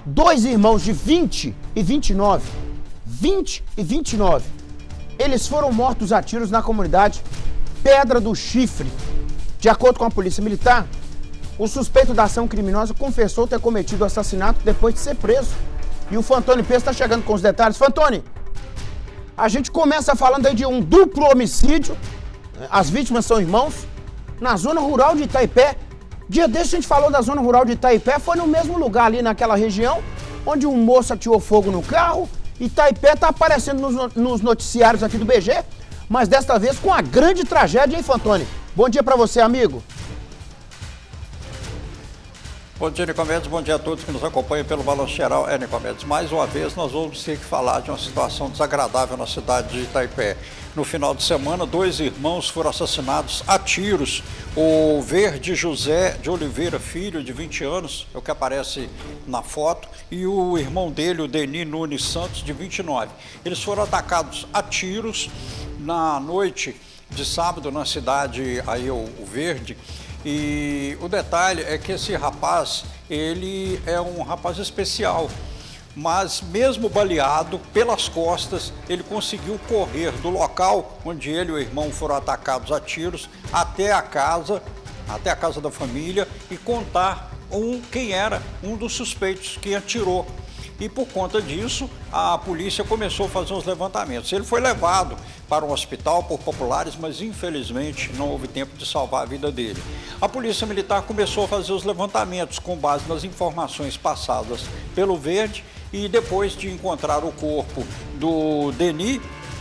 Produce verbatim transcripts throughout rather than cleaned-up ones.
Dois irmãos de vinte e vinte e nove, vinte e vinte e nove, eles foram mortos a tiros na comunidade Pedra do Chifre. De acordo com a Polícia Militar, o suspeito da ação criminosa confessou ter cometido o assassinato depois de ser preso. E o Fantoni Peso está chegando com os detalhes. Fantoni, a gente começa falando aí de um duplo homicídio, as vítimas são irmãos, na zona rural de Itaipé. Dia desse a gente falou da zona rural de Itaipé, foi no mesmo lugar ali naquela região, onde um moço atirou fogo no carro. Itaipé está aparecendo nos, nos noticiários aqui do B G, mas desta vez com a grande tragédia, hein, Fantoni? Bom dia para você, amigo. Bom dia, Nicomedes. Bom dia a todos que nos acompanham pelo Balanço Geral. É, Nicomedes, mais uma vez nós vamos ter que falar de uma situação desagradável na cidade de Itaipé. No final de semana, dois irmãos foram assassinados a tiros. O Verde José de Oliveira Filho, de vinte anos, é o que aparece na foto, e o irmão dele, o Deni Nunes Santos, de vinte e nove. Eles foram atacados a tiros na noite de sábado na cidade, aí o, o Verde. E o detalhe é que esse rapaz, ele é um rapaz especial, mas mesmo baleado pelas costas, ele conseguiu correr do local onde ele e o irmão foram atacados a tiros até a casa, até a casa da família e contar um, quem era um dos suspeitos que atirou. E por conta disso, a polícia começou a fazer uns levantamentos. Ele foi levado para um hospital por populares, mas infelizmente não houve tempo de salvar a vida dele. A Polícia Militar começou a fazer os levantamentos com base nas informações passadas pelo Verde e depois de encontrar o corpo do Deni,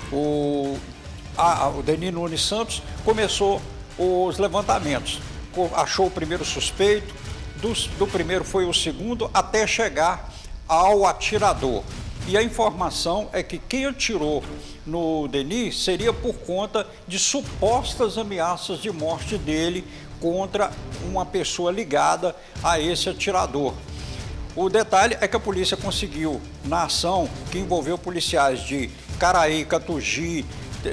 o, a, o Deni Nunes Santos, começou os levantamentos. Achou o primeiro suspeito, do, do primeiro foi o segundo, até chegar ao atirador. E a informação é que quem atirou no Deni seria por conta de supostas ameaças de morte dele contra uma pessoa ligada a esse atirador. O detalhe é que a polícia conseguiu, na ação que envolveu policiais de Caraí, Catugi,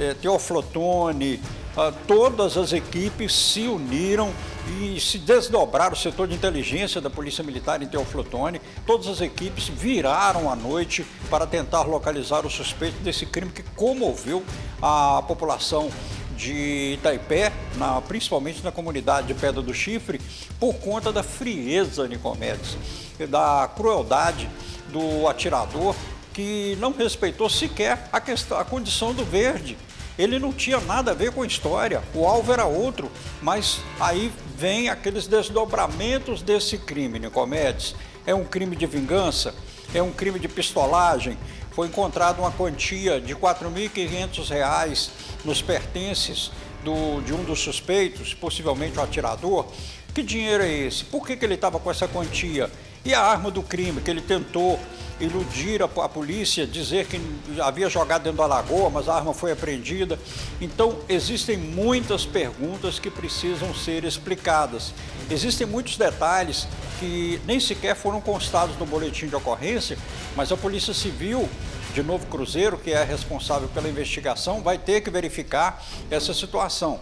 Teoflotone, todas as equipes se uniram e se desdobraram o setor de inteligência da Polícia Militar em Teoflotone. Todas as equipes viraram à noite para tentar localizar o suspeito desse crime que comoveu a população de Itaipé, na, principalmente na comunidade de Pedra do Chifre, por conta da frieza, Nicomedes, da crueldade do atirador, que não respeitou sequer a, questão, a condição do Verde. Ele não tinha nada a ver com a história, o alvo era outro, mas aí vem aqueles desdobramentos desse crime, Nicomedes. É um crime de vingança, é um crime de pistolagem. Foi encontrada uma quantia de quatro mil e quinhentos reais nos pertences do, de um dos suspeitos, possivelmente o atirador. Que dinheiro é esse? Por que, que ele estava com essa quantia? E a arma do crime que ele tentou iludir a, a polícia, dizer que havia jogado dentro da lagoa, mas a arma foi apreendida. Então, existem muitas perguntas que precisam ser explicadas. Existem muitos detalhes que nem sequer foram constados no boletim de ocorrência, mas a Polícia Civil de Novo Cruzeiro, que é responsável pela investigação, vai ter que verificar essa situação.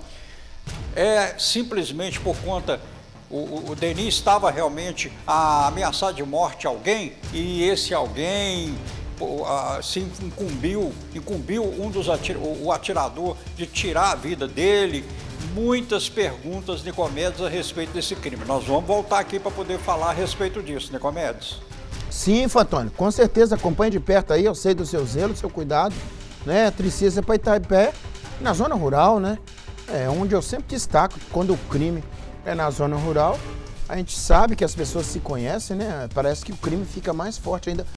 É simplesmente por conta... O, o Deni estava realmente a ameaçar de morte alguém e esse alguém uh, se incumbiu, incumbiu um dos atir, o, o atirador de tirar a vida dele. Muitas perguntas, Nicomedes, a respeito desse crime. Nós vamos voltar aqui para poder falar a respeito disso, Nicomedes. Sim, Fantoni, com certeza, acompanhe de perto aí, eu sei do seu zelo, do seu cuidado, né? Tristeza para Itaipé, na zona rural, né? É onde eu sempre destaco quando o crime é na zona rural, a gente sabe que as pessoas se conhecem, né? Parece que o crime fica mais forte ainda.